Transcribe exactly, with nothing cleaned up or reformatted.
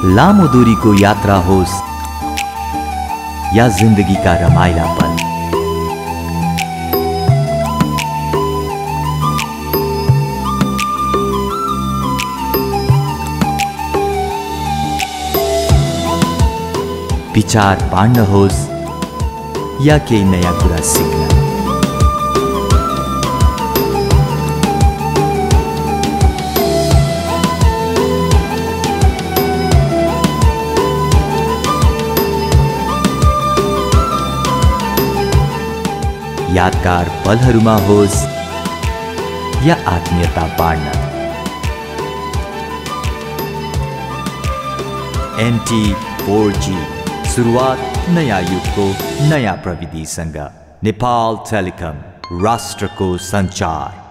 लामो दूरीको यात्रा होस् या जिन्दगीका रमाइला पल, विचार बाँड्न होस् या केही नयाँ कुरा सिक्न, यादगार पलहरूमा होस् या आत्मीयता बाँड्न, एन टी फोर जी सुरुवात नयाँ युगको नयाँ प्रविधिसँग। नेपाल टेलिकम, राष्ट्रको सञ्चार।